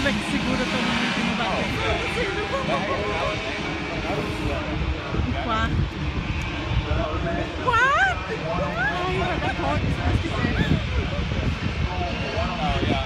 corda que segura todo mundo que não bateu. O quarto. Quarto! Ai, vai dar conta, se Deus quiser.